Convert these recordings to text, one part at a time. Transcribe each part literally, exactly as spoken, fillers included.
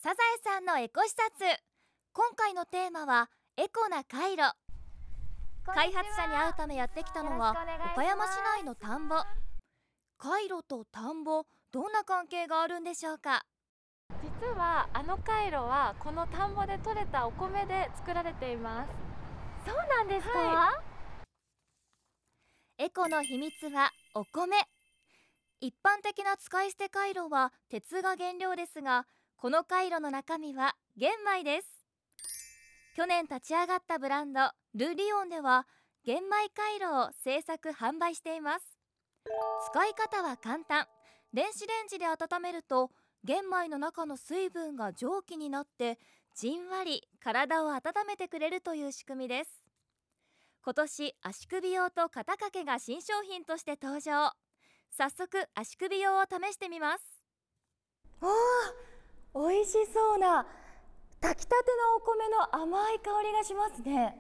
サザエさんのエコ視察。今回のテーマはエコなカイロ。開発者に会うためやってきたのは岡山市内の田んぼ。カイロと田んぼ、どんな関係があるんでしょうか。 実はあのカイロはこの田んぼで採れたお米で作られています。 そうなんですか、はい、エコの秘密はお米。一般的な使い捨てカイロは鉄が原料ですが、このカイロの中身は玄米です。去年立ち上がったブランドルリオンでは玄米カイロを製作販売しています。使い方は簡単。電子レンジで温めると玄米の中の水分が蒸気になってじんわり体を温めてくれるという仕組みです。今年足首用と肩掛けが新商品として登場。早速足首用を試してみます。 わあ、美味しそうな炊きたてのお米の甘い香りがしますね。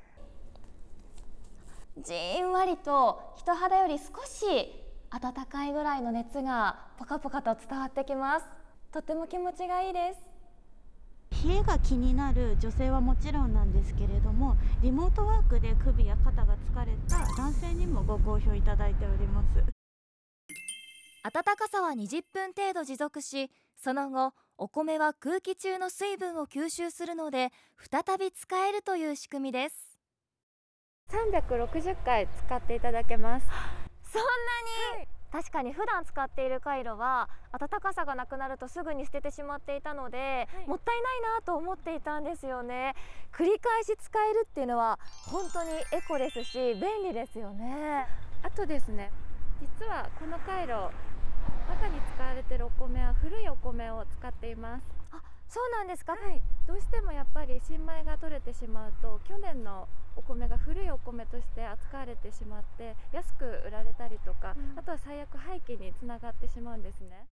じんわりと人肌より少し温かいぐらいの熱がポカポカと伝わってきます。とっても気持ちがいいです。 冷えが気になる女性はもちろんなんですけれども、リモートワークで首や肩が疲れた男性にもご好評いただいております。 温かさはにじゅっぷん程度持続し、その後お米は空気中の水分を吸収するので再び使えるという仕組みです。 さんびゃくろくじゅっかい使っていただけます。 そんなに、はい、確かに普段使っているカイロは温かさがなくなるとすぐに捨ててしまっていたので、はい、もったいないなと思っていたんですよね。繰り返し使えるっていうのは本当にエコですし便利ですよね。 あとですね、実はこのカイロ中に使われているお米は古いお米を使っています。 あ、そうなんですか。 はい、どうしてもやっぱり新米が取れてしまうと去年のお米が古いお米として扱われてしまって安く売られたりとか、うん、あとは最悪廃棄につながってしまうんですね。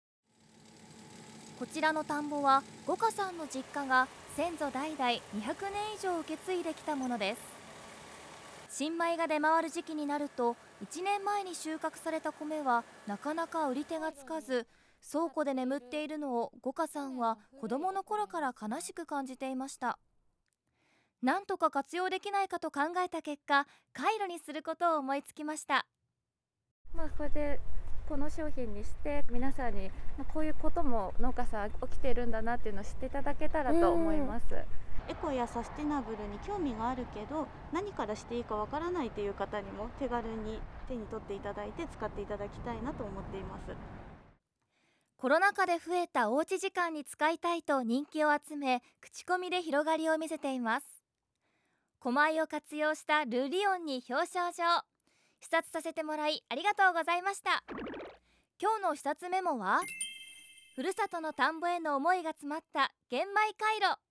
こちらの田んぼは五花さんの実家が先祖代々にひゃくねん以上受け継いできたものです。新米が出回る時期になるといちねんまえに収穫された米はなかなか売り手がつかず、倉庫で眠っているのを五花さんは子どもの頃から悲しく感じていました。なんとか活用できないかと考えた結果、カイロにすることを思いつきました。 まあ、これでこの商品にして皆さんにこういうことも農家さん起きているんだなっていうのを知っていただけたらと思います。 エコやサステナブルに興味があるけど何からしていいかわからないという方にも手軽に手に取っていただいて使っていただきたいなと思っています。 コロナ禍で増えたおうち時間に使いたいと人気を集め、口コミで広がりを見せています。小米を活用したルリオンに表彰状。視察させてもらいありがとうございました。今日の視察メモは、ふるさとの田んぼへの思いが詰まった玄米カイロ。